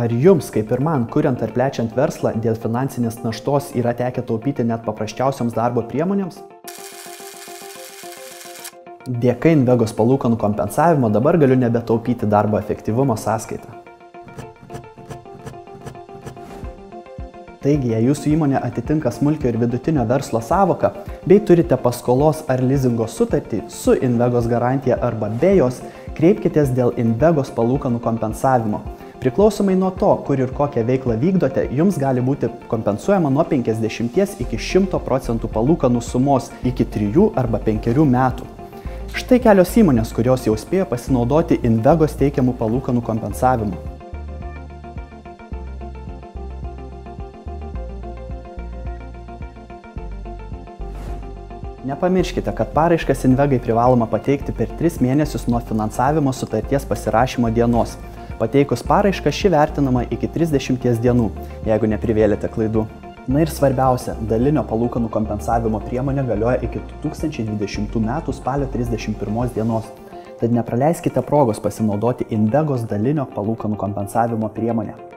Ar jums, kaip ir man, kuriant ar plečiant verslą, dėl finansinės naštos yra tekę taupyti net paprasčiausioms darbo priemonėms? Dėka Invegos palūkanų kompensavimo dabar galiu nebetaupyti darbo efektyvumo sąskaitą. Taigi, jei jūsų įmonė atitinka smulkio ir vidutinio verslo sąvoką, bei turite paskolos ar lizingo sutartį su Invegos garantija arba be jos, kreipkitės dėl Invegos palūkanų kompensavimo. Priklausomai nuo to, kur ir kokią veiklą vykdote, jums gali būti kompensuojama nuo 50 iki 100% palūkanų sumos iki 3 arba 5 metų. Štai kelios įmonės, kurios jau spėjo pasinaudoti Invegos teikiamų palūkanų kompensavimu. Nepamirškite, kad paraiškas Invegai privaloma pateikti per 3 mėnesius nuo finansavimo sutarties pasirašymo dienos. Pateikus paraišką ši vertinama iki 30 dienų, jeigu neprivėlėte klaidų. Na ir svarbiausia, dalinio palūkanų kompensavimo priemonė galioja iki 2020 m. spalio 31 dienos. Tad nepraleiskite progos pasinaudoti Invegos dalinio palūkanų kompensavimo priemonę.